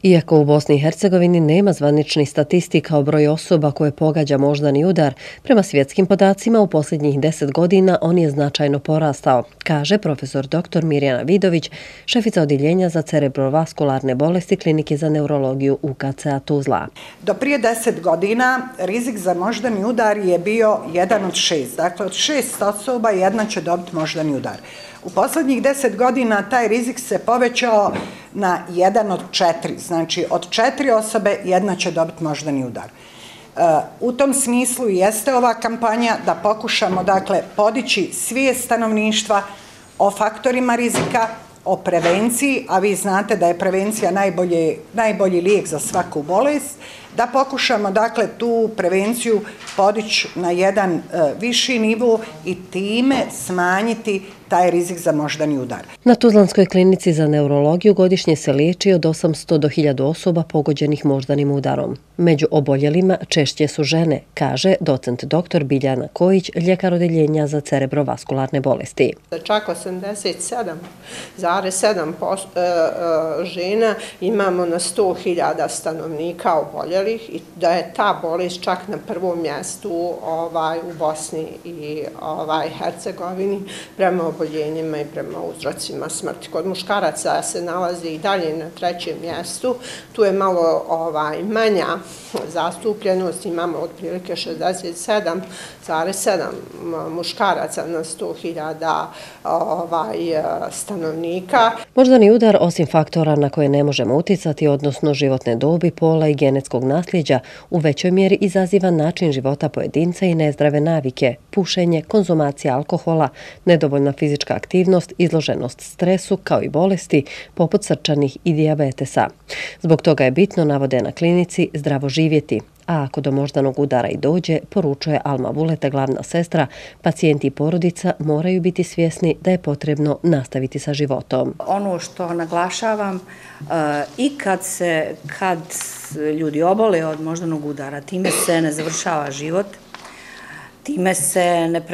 Iako u Bosni i Hercegovini nema zvaničnih statistika o broju osoba koje pogađa moždani udar, prema svjetskim podacima u posljednjih 10 godina on je značajno porastao, kaže profesor dr. Mirjana Vidović, šefica odjeljenja za cerebrovaskularne bolesti Klinike za neurologiju UKCA Tuzla. Do prije 10 godina rizik za moždani udar je bio 1 od 6. Dakle, od 6 osoba jedna će dobiti moždani udar. U posljednjih 10 godina taj rizik se povećao na 1 od 4. Znači, od 4 osobe jedna će dobiti moždani udar. U tom smislu jeste ova kampanja da pokušamo, dakle, podići svijest stanovništva o faktorima rizika, o prevenciji, a vi znate da je prevencija najbolji lijek za svaku bolest, da pokušamo, dakle, tu prevenciju podići na jedan viši nivo i time smanjiti taj rizik za moždani udar. Na Tuzlanskoj klinici za neurologiju godišnje se liječi od 800 do 1000 osoba pogođenih moždanim udarom. Među oboljelima češće su žene, kaže docent dr. Biljana Kojić, ljekar odjeljenja za cerebrovaskularne bolesti. Čak 87,7% žena imamo na 100.000 stanovnika oboljelih i da je ta bolest čak na prvom mjestu u Bosni i Hercegovini prema oboljenjima i prema uzrocima smrti. Kod muškaraca se nalazi i dalje na 3. mjestu. Tu je malo manja zastupljenost. Imamo otprilike 67,7 muškaraca na 100.000 stanovnika. Moždani udar, osim faktora na koje ne možemo uticati, odnosno životne dobi, pola i genetskog nasljeđa, u većoj mjeri izaziva način života pojedinca i nezdrave navike, pušenje, konzumacija alkohola, nedovoljna fizička aktivnost, izloženost stresu, kao i bolesti poput srčanih i dijabetesa. Zbog toga je bitno, navode na klinici, zdravo živjeti. A ako do moždanog udara i dođe, poručuje Alma Vuleta, glavna sestra, pacijenti i porodica moraju biti svjesni da je potrebno nastaviti sa životom. Ono što naglašavam, i kad ljudi obole od moždanog udara, time se ne završava život, time se ne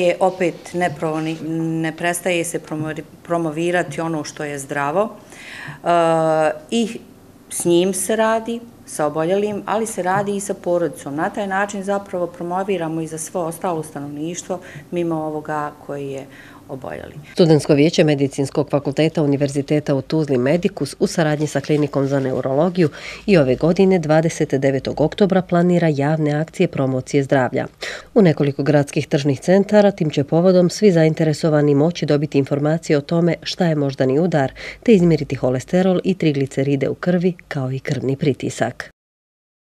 prestaje se promovirati ono što je zdravo i s njim se radi, sa oboljelim, ali se radi i sa porodicom. Na taj način zapravo promoviramo i za svo ostalo stanovništvo mimo ovoga koji je oboljeli. Studentsko vijeće Medicinskog fakulteta Univerziteta u Tuzli Medikus u saradnji sa Klinikom za neurologiju i ove godine 29. oktobra planira javne akcije promocije zdravlja. U nekoliko gradskih tržnih centara tim će povodom svi zainteresovani moći dobiti informacije o tome šta je moždani udar, te izmjeriti holesterol i trigliceride u krvi kao i krvni pritisak.